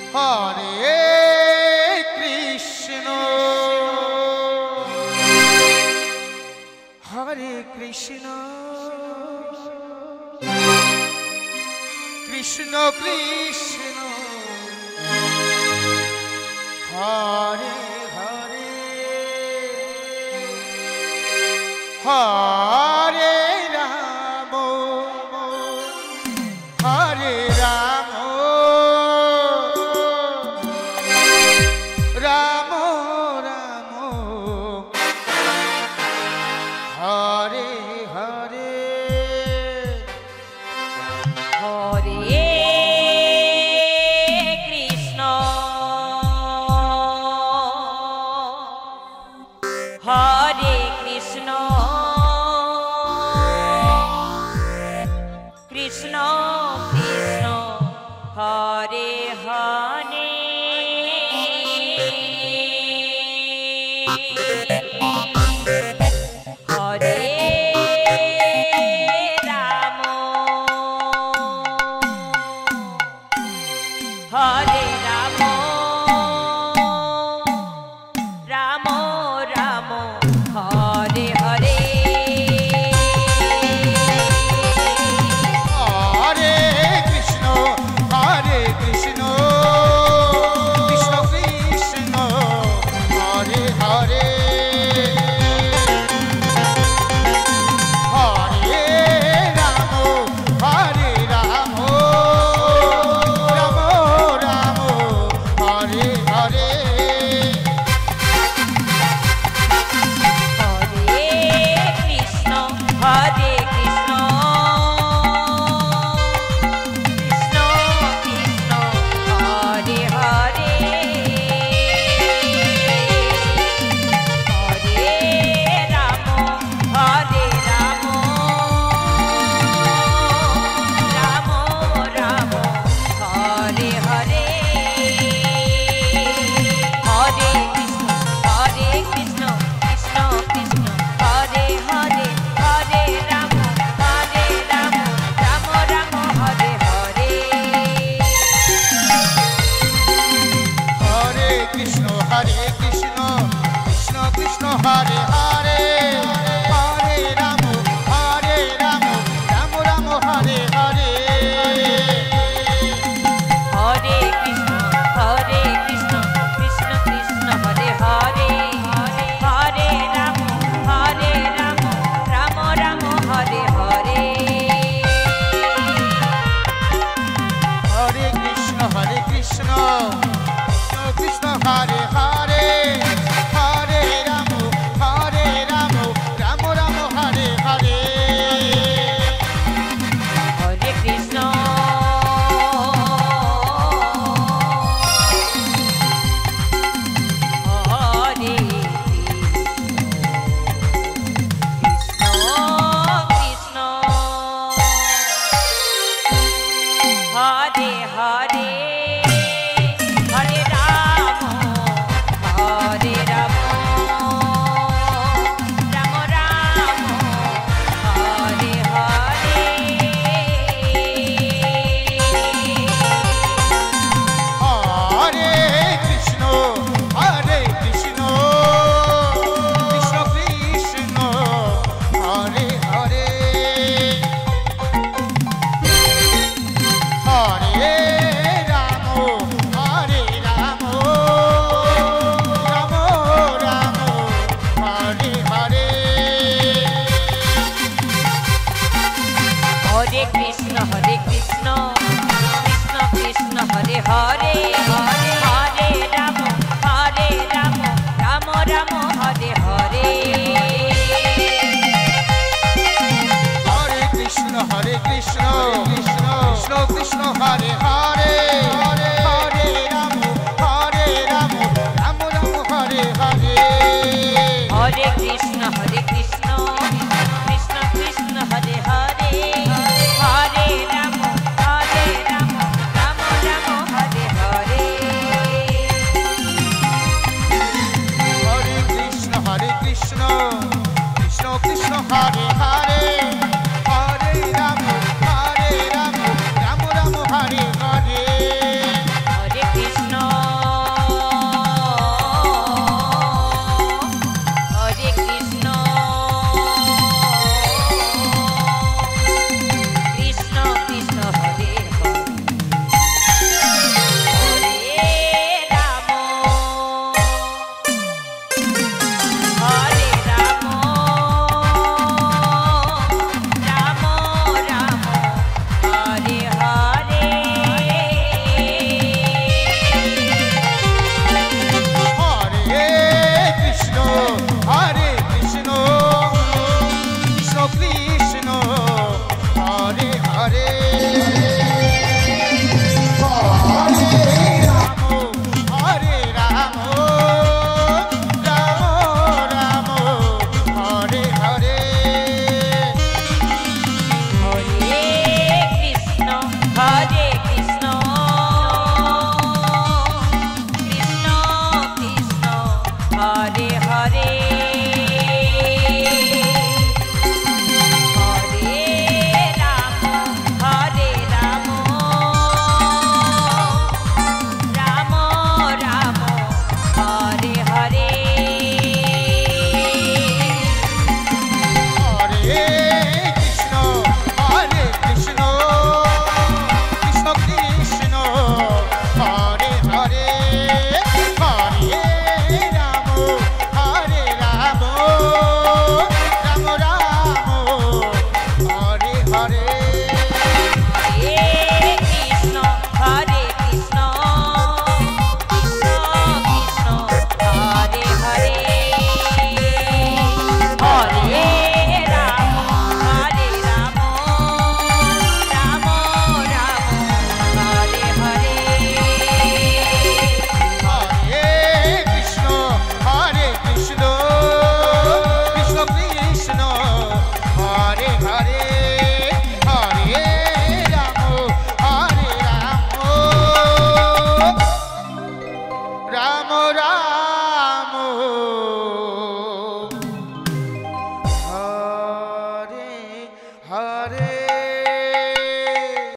Hare Krishna Hare Krishna Krishna Krishna Hare Hare Hare Ram Hare Ram Ram Ram Hare Hare Hare Krishna Hare Krishna Krishna Krishna Hare Hare Hare Ram Hare Ram Ram Ram Hare Hare Hare Krishna Krishna Krishna Hare Hare Hare Ram Hare Ram Ram Ram Hare Hare Hare Krishna Hare Krishna Krishna Krishna Hare Hare Hare Ram Hare Ram Ram Ram Hare Hare Hare Krishna Krishna Krishna Hare Hare Hare Ram Ram Ram Hare Hare Hare Krishna Krishna Krishna Hare Hare Hare Ram Ram Ram Hare Hare Hare Krishna Krishna Krishna Hare Hare Hare Ram Ram Ram Hare Hare Hare Krishna Krishna Krishna Hare Hare Hare Ram Ram Ram Hare Hare Hare Krishna Hare Krishna Krishna Hare Hare Hare Ram Ram Ram Hare Hare Hare Krishna Krishna Krishna Hare Hare Hare Ram Hare Ram Ram Ram Hare Hare Hare Krishna Krishna Krishna Hare Hare Hare Ram Ram Ram Hare Hare Hare Krishna Krishna Krishna Krishna Hare Hare